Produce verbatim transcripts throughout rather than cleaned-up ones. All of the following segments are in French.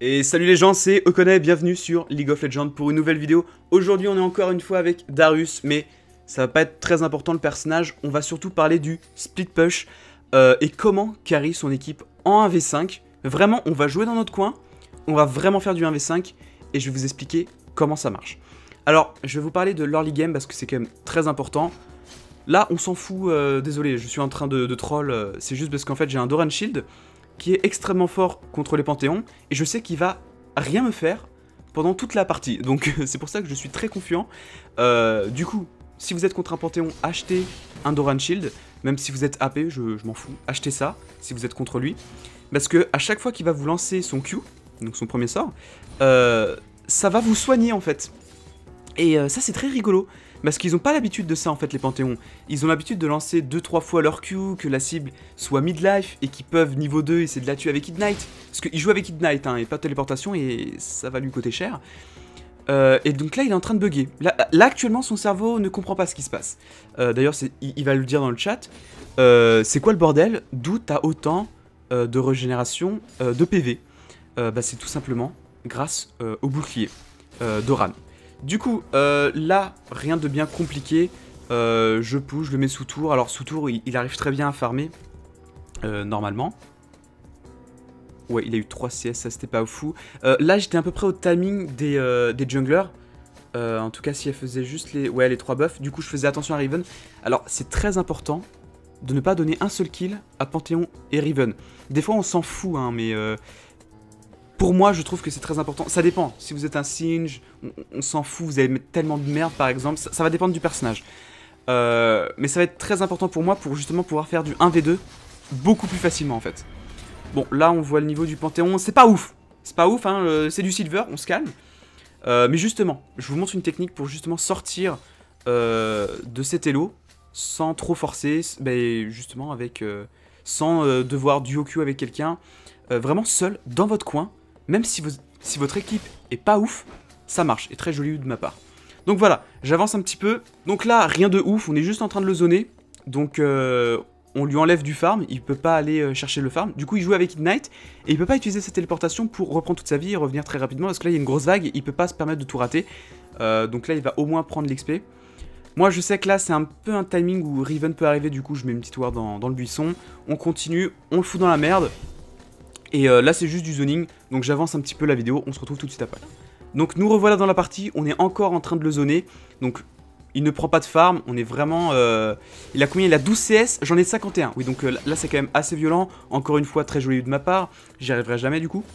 Et salut les gens, c'est Okone, bienvenue sur League of Legends pour une nouvelle vidéo. Aujourd'hui on est encore une fois avec Darius, mais ça va pas être très important le personnage. On va surtout parler du split push euh, et comment carry son équipe en un v cinq. Vraiment, on va jouer dans notre coin, on va vraiment faire du un v cinq et je vais vous expliquer comment ça marche. Alors, je vais vous parler de l'early game parce que c'est quand même très important. Là, on s'en fout, euh, désolé, je suis en train de, de troll, euh, c'est juste parce qu'en fait j'ai un Doran Shield qui est extrêmement fort contre les Panthéons, et je sais qu'il va rien me faire pendant toute la partie, donc c'est pour ça que je suis très confiant. Euh, du coup, si vous êtes contre un Panthéon, achetez un Doran Shield, même si vous êtes A P, je, je m'en fous, achetez ça si vous êtes contre lui, parce que à chaque fois qu'il va vous lancer son Q, donc son premier sort, euh, ça va vous soigner en fait. Et euh, ça c'est très rigolo, parce qu'ils n'ont pas l'habitude de ça en fait les Panthéons. Ils ont l'habitude de lancer deux trois fois leur Q, que la cible soit midlife, et qu'ils peuvent niveau deux essayer de la tuer avec Ignite. Parce qu'il joue avec Ignite hein, et pas de téléportation, et ça va lui coûter cher. Euh, et donc là il est en train de bugger. Là, là actuellement son cerveau ne comprend pas ce qui se passe. Euh, D'ailleurs il, il va le dire dans le chat. Euh, c'est quoi le bordel? D'où t'as autant euh, de régénération euh, de P V? euh, bah, C'est tout simplement grâce euh, au bouclier euh, d'Oran. Du coup, euh, là, rien de bien compliqué, euh, je push, je le mets sous tour. Alors sous tour, il, il arrive très bien à farmer, euh, normalement. Ouais, il a eu trois C S, ça c'était pas fou. Euh, là, j'étais à peu près au timing des, euh, des junglers. Euh, en tout cas, si elle faisait juste les, ouais, les trois buffs, du coup je faisais attention à Riven. Alors c'est très important de ne pas donner un seul kill à Panthéon et Riven. Des fois on s'en fout, hein, mais... Euh, Pour moi, je trouve que c'est très important. Ça dépend. Si vous êtes un Singe, on, on s'en fout, vous allez mettre tellement de merde, par exemple. Ça, ça va dépendre du personnage. Euh, mais ça va être très important pour moi pour justement pouvoir faire du un v deux beaucoup plus facilement, en fait. Bon, là, on voit le niveau du Panthéon. C'est pas ouf. C'est pas ouf, hein. Euh, c'est du Silver, on se calme. Euh, mais justement, je vous montre une technique pour justement sortir euh, de cet elo sans trop forcer. Ben, justement, avec... Euh, sans euh, devoir duo Q avec quelqu'un. Euh, vraiment seul, dans votre coin. Même si, vous, si votre équipe est pas ouf, ça marche, et très joli de ma part. Donc voilà, j'avance un petit peu. Donc là, rien de ouf, on est juste en train de le zoner. Donc euh, on lui enlève du farm, il peut pas aller euh, chercher le farm. Du coup, il joue avec Ignite, et il peut pas utiliser sa téléportation pour reprendre toute sa vie et revenir très rapidement. Parce que là, il y a une grosse vague, il peut pas se permettre de tout rater. Euh, donc là, il va au moins prendre l'X P. Moi, je sais que là, c'est un peu un timing où Riven peut arriver. Du coup, je mets une petite ward dans, dans le buisson. On continue, on le fout dans la merde. Et euh, là c'est juste du zoning, donc j'avance un petit peu la vidéo, on se retrouve tout de suite après. Donc nous revoilà dans la partie, on est encore en train de le zoner, donc il ne prend pas de farm, on est vraiment... Euh... Il a combien? Il a douze C S, j'en ai cinquante et un, oui donc euh, là c'est quand même assez violent, encore une fois très joli de ma part, j'y arriverai jamais du coup.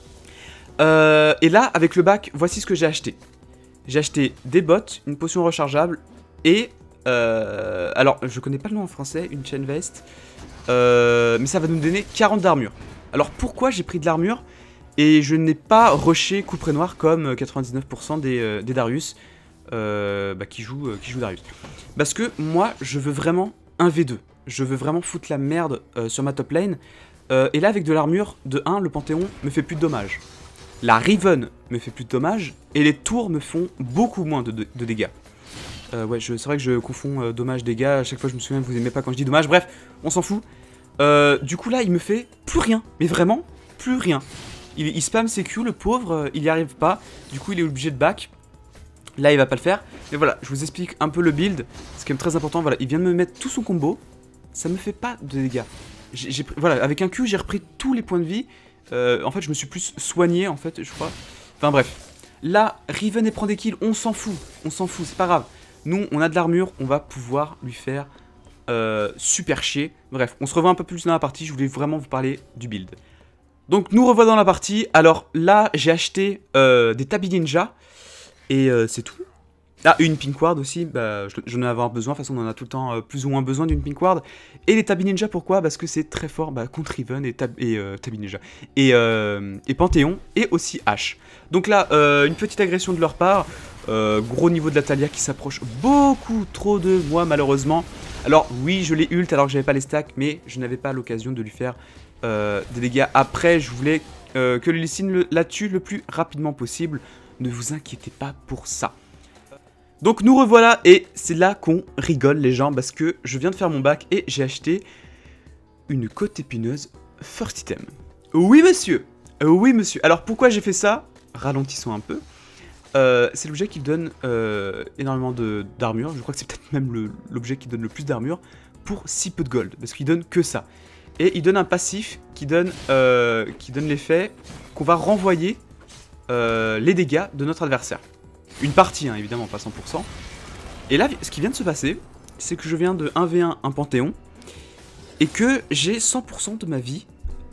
Euh, et là avec le bac, voici ce que j'ai acheté. J'ai acheté des bottes, une potion rechargeable, et... Euh... Alors je connais pas le nom en français, une chain vest, euh... mais ça va nous donner quarante d'armure. Alors pourquoi j'ai pris de l'armure et je n'ai pas rushé couperet noir comme quatre-vingt-dix-neuf pour cent des, euh, des Darius euh, bah, qui, jouent, euh, qui jouent Darius. Parce que moi je veux vraiment un v deux, je veux vraiment foutre la merde euh, sur ma top lane. Euh, et là avec de l'armure, de un, le Panthéon me fait plus de dommages. La Riven me fait plus de dommages et les tours me font beaucoup moins de, de, de dégâts. Euh, ouais, c'est vrai que je confonds euh, dommages, dégâts, à chaque fois je me souviens que vous aimez pas quand je dis dommages, bref, on s'en fout. Euh, du coup là il me fait plus rien, mais vraiment plus rien. Il, il spam ses Q, le pauvre, euh, il y arrive pas, du coup il est obligé de back. Là il va pas le faire, mais voilà, je vous explique un peu le build, c'est quand même très important, voilà, il vient de me mettre tout son combo, ça me fait pas de dégâts. J'ai, voilà, avec un Q j'ai repris tous les points de vie, euh, en fait je me suis plus soigné en fait, je crois. Enfin bref, là Riven et prend des kills, on s'en fout, on s'en fout, c'est pas grave. Nous on a de l'armure, on va pouvoir lui faire... Euh, super chier. Bref, on se revoit un peu plus dans la partie, je voulais vraiment vous parler du build. Donc nous revoilà dans la partie, alors là j'ai acheté euh, des Tabi Ninja, et euh, c'est tout. Ah, une Pink Ward aussi, bah, j'en ai avoir besoin, de toute façon on en a tout le temps euh, plus ou moins besoin d'une Pink Ward. Et les Tabi Ninja pourquoi? Parce que c'est très fort bah, contre Riven et, tab et euh, Tabi Ninja. Et, euh, et Panthéon, et aussi H. Donc là, euh, une petite agression de leur part, euh, gros niveau de la Talia qui s'approche beaucoup trop de moi malheureusement. Alors oui, je l'ai ult alors que j'avais pas les stacks, mais je n'avais pas l'occasion de lui faire euh, des dégâts. Après, je voulais euh, que le Lee Sin la tue le plus rapidement possible. Ne vous inquiétez pas pour ça. Donc nous revoilà, et c'est là qu'on rigole les gens, parce que je viens de faire mon bac et j'ai acheté une côte épineuse first item. Oui monsieur, Euh, oui, monsieur. Alors, pourquoi j'ai fait ça? Ralentissons un peu. Euh, c'est l'objet qui donne euh, énormément d'armure. Je crois que c'est peut-être même l'objet qui donne le plus d'armure pour si peu de gold. Parce qu'il donne que ça. Et il donne un passif qui donne, euh, qui donne l'effet qu'on va renvoyer euh, les dégâts de notre adversaire. Une partie, hein, évidemment, pas cent pour cent. Et là, ce qui vient de se passer, c'est que je viens de un v un un Panthéon. Et que j'ai cent pour cent de ma vie.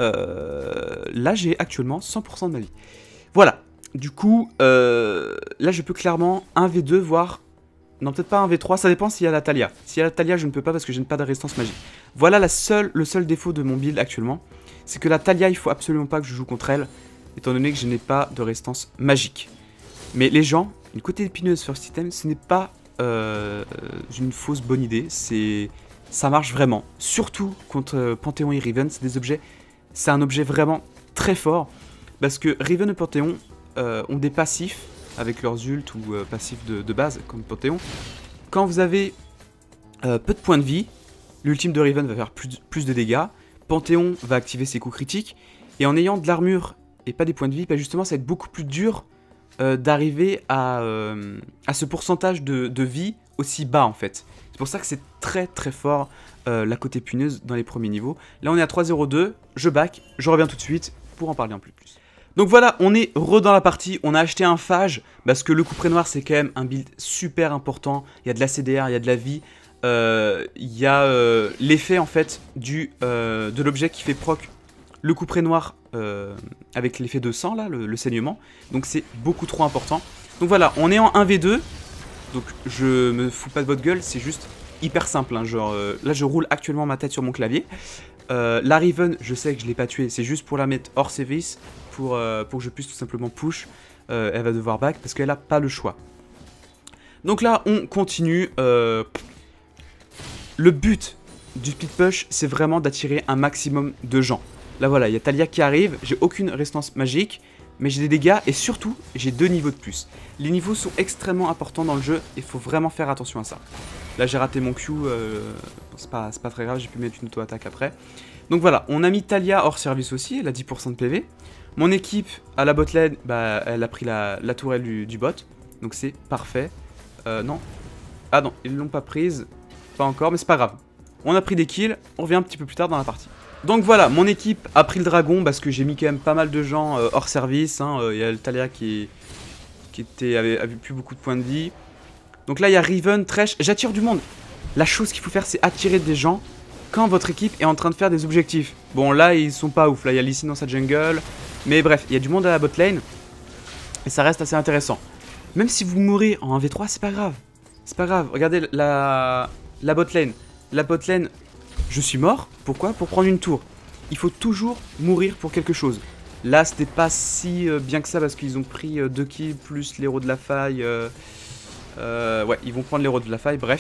Euh, là, j'ai actuellement cent pour cent de ma vie. Voilà. Du coup, euh, là, je peux clairement un v deux, voire... Non, peut-être pas un v trois, ça dépend s'il y a la Talia. S'il y a la Talia, je ne peux pas parce que je n'ai pas de résistance magique. Voilà la seule, le seul défaut de mon build actuellement. C'est que la Talia, il faut absolument pas que je joue contre elle, étant donné que je n'ai pas de résistance magique. Mais les gens, une côté épineuse first item, ce n'est pas euh, une fausse bonne idée. C'est, ça marche vraiment. Surtout contre euh, Panthéon et Riven, c'est des objets... C'est un objet vraiment très fort. Parce que Riven et Panthéon euh, ont des passifs avec leurs ults ou euh, passifs de, de base, comme Panthéon. Quand vous avez euh, peu de points de vie, l'ultime de Riven va faire plus, plus de dégâts, Panthéon va activer ses coups critiques, et en ayant de l'armure et pas des points de vie, bah justement ça va être beaucoup plus dur euh, d'arriver à, euh, à ce pourcentage de, de vie aussi bas en fait. C'est pour ça que c'est très très fort euh, la côte épineuse dans les premiers niveaux. Là on est à trois zéro deux, je back, je reviens tout de suite pour en parler un peu plus. Donc voilà, on est re dans la partie, on a acheté un phage, parce que le couperet noir c'est quand même un build super important, il y a de la C D R, il y a de la vie, euh, il y a euh, l'effet en fait du, euh, de l'objet qui fait proc le couperet noir euh, avec l'effet de sang là, le, le saignement, donc c'est beaucoup trop important. Donc voilà, on est en un v deux, donc je me fous pas de votre gueule, c'est juste hyper simple, hein, genre euh, là je roule actuellement ma tête sur mon clavier. Euh, la Riven, je sais que je l'ai pas tuée, c'est juste pour la mettre hors service, pour, euh, pour que je puisse tout simplement push. Euh, elle va devoir back parce qu'elle a pas le choix. Donc là, on continue. Euh, le but du speed push, c'est vraiment d'attirer un maximum de gens. Là voilà, il y a Talia qui arrive, j'ai aucune résistance magique, mais j'ai des dégâts et surtout, j'ai deux niveaux de plus. Les niveaux sont extrêmement importants dans le jeu, il faut vraiment faire attention à ça. Là j'ai raté mon Q, euh, c'est pas, pas très grave, j'ai pu mettre une auto-attaque après. Donc voilà, on a mis Talia hors service aussi, elle a dix pour cent de P V. Mon équipe à la botlane, bah, elle a pris la, la tourelle du, du bot, donc c'est parfait. Euh, non. Ah non, ils l'ont pas prise, pas encore, mais c'est pas grave. On a pris des kills, on revient un petit peu plus tard dans la partie. Donc voilà, mon équipe a pris le dragon parce que j'ai mis quand même pas mal de gens euh, hors service. Hein. Euh, il y a le Talia qui, qui était, avait, avait plus beaucoup de points de vie. Donc là, il y a Riven, Thresh. J'attire du monde. La chose qu'il faut faire, c'est attirer des gens quand votre équipe est en train de faire des objectifs. Bon, là, ils sont pas ouf. Là, il y a Lee Sin dans sa jungle. Mais bref, il y a du monde à la bot lane. Et ça reste assez intéressant. Même si vous mourrez en un v trois, c'est pas grave. C'est pas grave. Regardez la, la bot lane. La bot lane, je suis mort. Pourquoi? Pour prendre une tour. Il faut toujours mourir pour quelque chose. Là, c'était pas si euh, bien que ça parce qu'ils ont pris euh, deux kills plus l'héros de la faille. Euh, euh, ouais, ils vont prendre l'héros de la faille, bref.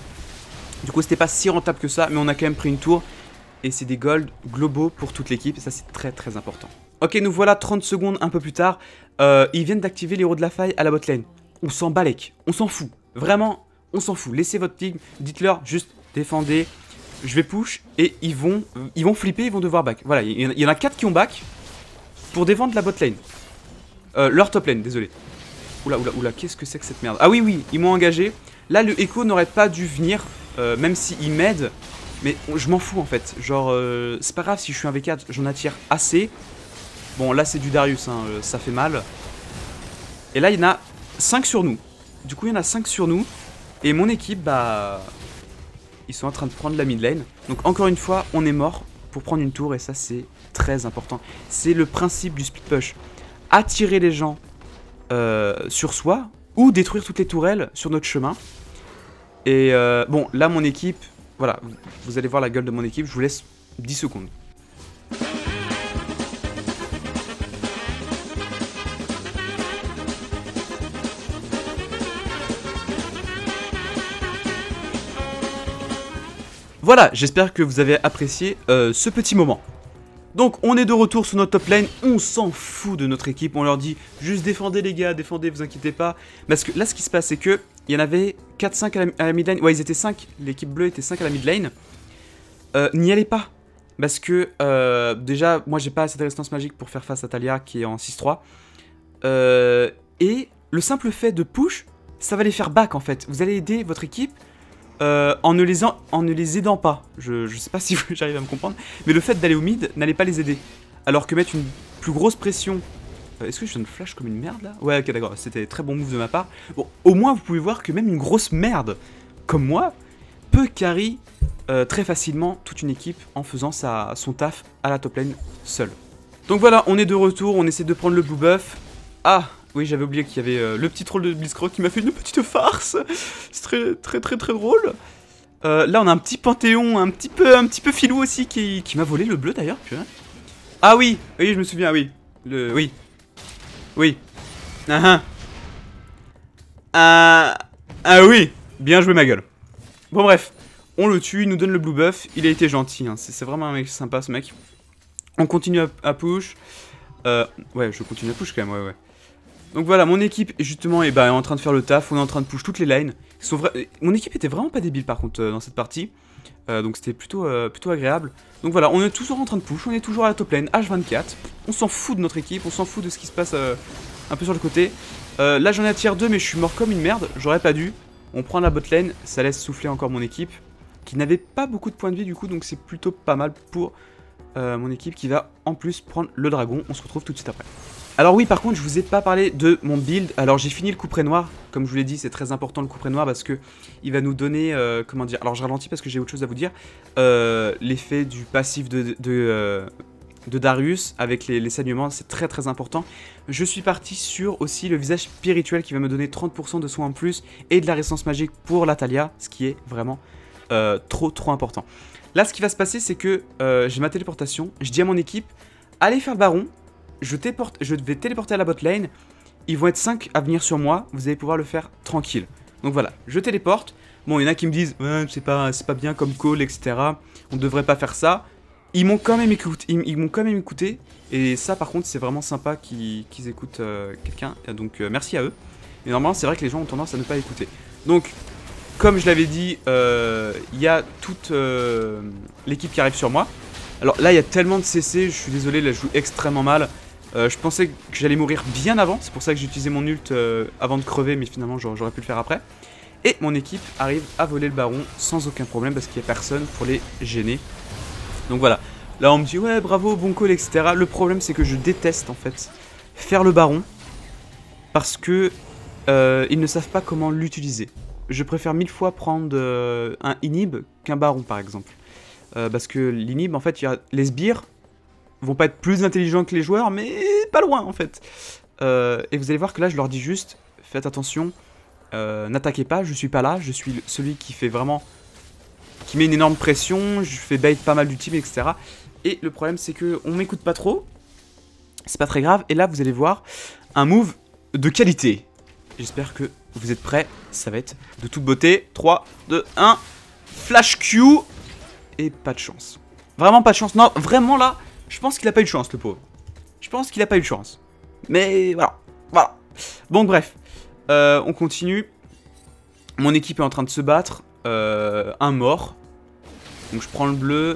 Du coup, c'était pas si rentable que ça, mais on a quand même pris une tour. Et c'est des golds globaux pour toute l'équipe, et ça, c'est très très important. Ok, nous voilà trente secondes un peu plus tard. Euh, ils viennent d'activer l'héros de la faille à la botlane. On s'en balèque, on s'en fout. Vraiment, on s'en fout. Laissez votre team, dites-leur juste défendez. Je vais push, et ils vont, ils vont flipper, ils vont devoir back. Voilà, il y en a quatre qui ont back pour défendre la botlane. Euh, leur top lane, désolé. Oula, oula, oula, qu'est-ce que c'est que cette merde? Ah oui, oui, ils m'ont engagé. Là, le Echo n'aurait pas dû venir, euh, même s'il m'aide. Mais je m'en fous en fait. Genre, euh, c'est pas grave si je suis un v quatre, j'en attire assez. Bon, là, c'est du Darius, hein, euh, ça fait mal. Et là, il y en a cinq sur nous. Du coup, il y en a cinq sur nous. Et mon équipe, bah... ils sont en train de prendre la mid lane. Donc, encore une fois, on est mort pour prendre une tour. Et ça, c'est très important. C'est le principe du split push. Attirer les gens euh, sur soi ou détruire toutes les tourelles sur notre chemin. Et euh, bon, là, mon équipe... Voilà, vous allez voir la gueule de mon équipe, je vous laisse dix secondes. Voilà, j'espère que vous avez apprécié euh, ce petit moment. Donc on est de retour sur notre top lane, on s'en fout de notre équipe, on leur dit juste défendez les gars, défendez, vous inquiétez pas. Parce que là ce qui se passe c'est que il y en avait quatre cinq à la, à la mid lane, ouais ils étaient cinq, l'équipe bleue était cinq à la mid lane. Euh, N'y allez pas, Parce que, euh, déjà, moi j'ai pas assez de résistance magique pour faire face à Talia qui est en six trois. Euh, et le simple fait de push, ça va les faire back en fait. Vous allez aider votre équipe euh, en, ne les en, en ne les aidant pas. Je, je sais pas si j'arrive à me comprendre. Mais le fait d'aller au mid n'allait pas les aider. Alors que mettre une plus grosse pression... Euh, Est-ce que je viens de flash comme une merde là? Ouais, ok, d'accord, c'était très bon move de ma part. Bon, au moins vous pouvez voir que même une grosse merde comme moi peut carry euh, très facilement toute une équipe en faisant sa, son taf à la top lane seul. Donc voilà, on est de retour, on essaie de prendre le blue buff. Ah, oui, j'avais oublié qu'il y avait euh, le petit troll de Blitzcrank qui m'a fait une petite farce. C'est très très très très drôle. Euh, là, on a un petit Panthéon, un petit peu, un petit peu filou aussi qui, qui m'a volé le bleu d'ailleurs. Ah oui, oui, je me souviens, oui. Le, oui. Oui. Ah ah. Ah oui. Bien joué ma gueule. Bon bref, on le tue, il nous donne le blue buff. Il a été gentil, hein. C'est vraiment un mec sympa ce mec. On continue à, à push. Euh, ouais, je continue à push quand même, ouais, ouais. Donc voilà, mon équipe justement est, bah, est en train de faire le taf. On est en train de push toutes les lines. Ils sont vra... Mon équipe était vraiment pas débile par contre euh, dans cette partie. Euh, donc c'était plutôt, euh, plutôt agréable. Donc voilà, on est toujours en train de push. On est toujours à la top lane, H vingt-quatre. On s'en fout de notre équipe, on s'en fout de ce qui se passe euh, un peu sur le côté. Euh, là j'en ai à tier deux mais je suis mort comme une merde. J'aurais pas dû. On prend la bot lane, ça laisse souffler encore mon équipe. Qui n'avait pas beaucoup de points de vie du coup. Donc c'est plutôt pas mal pour euh, mon équipe qui va en plus prendre le dragon. On se retrouve tout de suite après. Alors oui, par contre, je vous ai pas parlé de mon build. Alors j'ai fini le couperet noir, comme je vous l'ai dit, c'est très important le couperet noir parce que il va nous donner, euh, comment dire, alors je ralentis parce que j'ai autre chose à vous dire, euh, l'effet du passif de, de, euh, de Darius avec les, les saignements, c'est très très important. Je suis parti sur aussi le visage spirituel qui va me donner trente pour cent de soins en plus et de la résistance magique pour la Talia, ce qui est vraiment euh, trop trop important. Là, ce qui va se passer, c'est que euh, j'ai ma téléportation, je dis à mon équipe, allez faire le baron. Je, je vais téléporter à la bot lane, ils vont être cinq à venir sur moi, vous allez pouvoir le faire tranquille. Donc voilà, je téléporte, bon il y en a qui me disent, ouais, c'est pas, pas bien comme call, et cetera. On devrait pas faire ça. Ils m'ont quand même écouté, ils, ils m'ont quand même écouté, et ça par contre c'est vraiment sympa qu'ils qu'ils écoutent euh, quelqu'un, donc euh, merci à eux. Mais normalement c'est vrai que les gens ont tendance à ne pas écouter. Donc, comme je l'avais dit, il euh, y a toute euh, l'équipe qui arrive sur moi. Alors là il y a tellement de C C, je suis désolé, là je joue extrêmement mal. Euh, je pensais que j'allais mourir bien avant, c'est pour ça que j'ai utilisé mon ult euh, avant de crever, mais finalement j'aurais pu le faire après. Et mon équipe arrive à voler le baron sans aucun problème parce qu'il n'y a personne pour les gêner. Donc voilà, là on me dit ouais bravo, bon call, et cetera. Le problème c'est que je déteste en fait faire le baron parce que euh, ils ne savent pas comment l'utiliser. Je préfère mille fois prendre euh, un inhib qu'un baron par exemple. Euh, parce que l'inhib en fait, il y a les sbires vont pas être plus intelligents que les joueurs, mais pas loin en fait. Euh, et vous allez voir que là, je leur dis juste, faites attention, euh, n'attaquez pas, je suis pas là, je suis celui qui fait vraiment, qui met une énorme pression, je fais bait pas mal du team, et cetera. Et le problème, c'est que on m'écoute pas trop, c'est pas très grave. Et là, vous allez voir un move de qualité. J'espère que vous êtes prêts, ça va être de toute beauté. trois, deux, un, flash Q, et pas de chance. Vraiment pas de chance, non, vraiment là. Je pense qu'il a pas eu de chance, le pauvre. Je pense qu'il a pas eu de chance. Mais voilà. Voilà. Bon, bref. Euh, on continue. Mon équipe est en train de se battre. Euh, un mort. Donc je prends le bleu.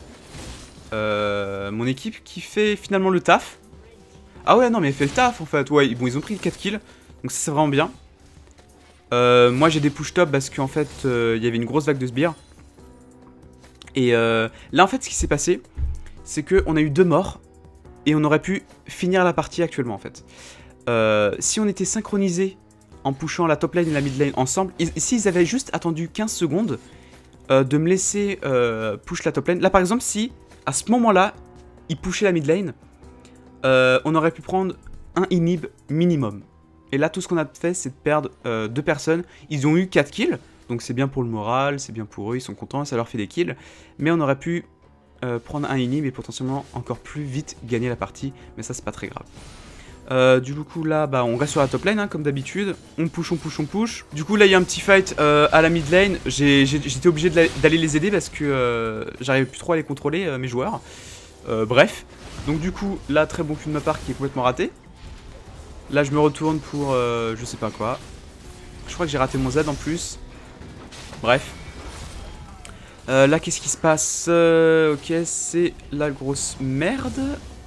Euh, mon équipe qui fait finalement le taf. Ah ouais, non, mais elle fait le taf en fait. Ouais, bon, ils ont pris quatre kills. Donc ça, c'est vraiment bien. Euh, moi, j'ai des push-top parce qu'en fait, euh, il y avait une grosse vague de sbires. Et euh, là, en fait, ce qui s'est passé, c'est qu'on a eu deux morts et on aurait pu finir la partie actuellement en fait. Euh, si on était synchronisé en pushant la top lane et la mid lane ensemble, s'ils avaient juste attendu quinze secondes euh, de me laisser euh, push la top lane, là par exemple si à ce moment là ils pushaient la mid lane, euh, on aurait pu prendre un inhib minimum. Et là tout ce qu'on a fait c'est de perdre euh, deux personnes, ils ont eu quatre kills, donc c'est bien pour le moral, c'est bien pour eux, ils sont contents, ça leur fait des kills, mais on aurait pu Euh, prendre un inhib et potentiellement encore plus vite gagner la partie, mais ça c'est pas très grave. Euh, du coup là bah on reste sur la top lane hein, comme d'habitude, on push, on push, on push. Du coup là il y a un petit fight euh, à la mid lane, j'étais obligé d'aller les aider parce que euh, j'arrivais plus trop à les contrôler euh, mes joueurs. Euh, bref, donc du coup là très bon cul de ma part qui est complètement raté. Là je me retourne pour euh, je sais pas quoi. Je crois que j'ai raté mon Z en plus. Bref. Euh, là, qu'est-ce qui se passe? euh, Ok, c'est la grosse merde.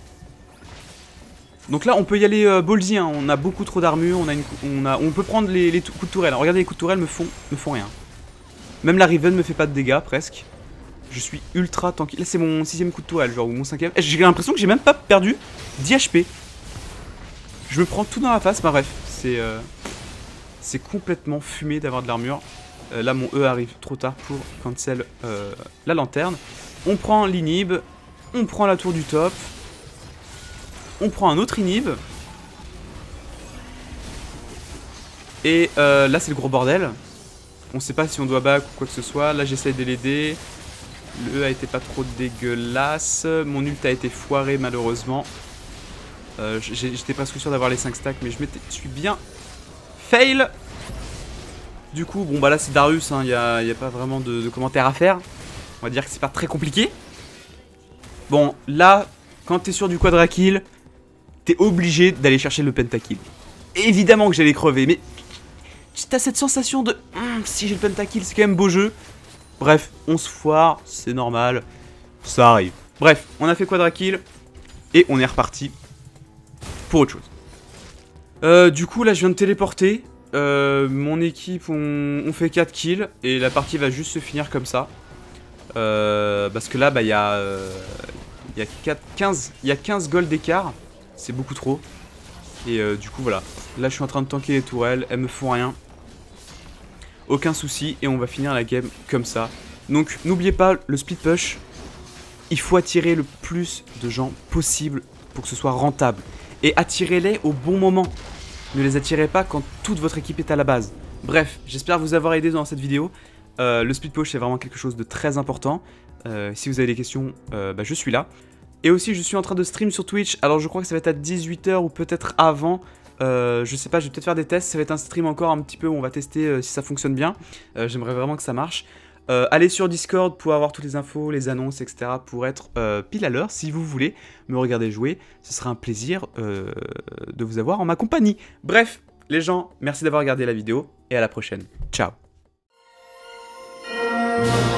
Donc là, on peut y aller euh, ballsy, hein. On a beaucoup trop d'armure, on, a une, on, a, on peut prendre les, les coups de tourelle. Regardez, les coups de tourelle me font, me font rien. Même la Riven me fait pas de dégâts, presque. Je suis ultra tranquille. Là, c'est mon sixième coup de tourelle, genre, ou mon cinquième. J'ai l'impression que j'ai même pas perdu dix H P. Je me prends tout dans la face, bah bref. C'est euh, c'est complètement fumé d'avoir de l'armure. Euh, là, mon E arrive trop tard pour cancel euh, la lanterne. On prend l'inhib. On prend la tour du top. On prend un autre inhib. Et euh, là, c'est le gros bordel. On sait pas si on doit back ou quoi que ce soit. Là, j'essaie de l'aider. Le E a été pas trop dégueulasse. Mon ult a été foiré, malheureusement. Euh, J'étais presque sûr d'avoir les cinq stacks, mais je, je suis bien fail. Du coup, bon, bah là, c'est Darius. Il hein, n'y a, y a pas vraiment de, de commentaires à faire. On va dire que c'est pas très compliqué. Bon, là, quand t'es sur du quadra kill, t'es obligé d'aller chercher le pentakill. Évidemment que j'allais crever, mais t'as cette sensation de hm, si j'ai le pentakill, c'est quand même beau jeu. Bref, on se foire, c'est normal, ça arrive. Bref, on a fait quadra kill et on est reparti pour autre chose. Euh, du coup, là, je viens de téléporter. Euh, mon équipe, on, on fait quatre kills et la partie va juste se finir comme ça. Euh, parce que là, bah, il y a, euh, y a quatre, quinze, y a quinze gold d'écart. C'est beaucoup trop. Et euh, du coup, voilà. Là, je suis en train de tanker les tourelles. Elles me font rien. Aucun souci. Et on va finir la game comme ça. Donc, n'oubliez pas, le split push, il faut attirer le plus de gens possible pour que ce soit rentable. Et attirez-les au bon moment. Ne les attirez pas quand toute votre équipe est à la base. Bref, j'espère vous avoir aidé dans cette vidéo. Euh, le split push, c'est vraiment quelque chose de très important. Euh, si vous avez des questions, euh, bah, je suis là. Et aussi, je suis en train de stream sur Twitch. Alors, je crois que ça va être à dix-huit heures ou peut-être avant. Euh, je sais pas, je vais peut-être faire des tests. Ça va être un stream encore un petit peu où on va tester euh, si ça fonctionne bien. Euh, J'aimerais vraiment que ça marche. Euh, allez sur Discord pour avoir toutes les infos, les annonces, et cetera. Pour être euh, pile à l'heure si vous voulez me regarder jouer. Ce sera un plaisir euh, de vous avoir en ma compagnie. Bref, les gens, merci d'avoir regardé la vidéo et à la prochaine. Ciao.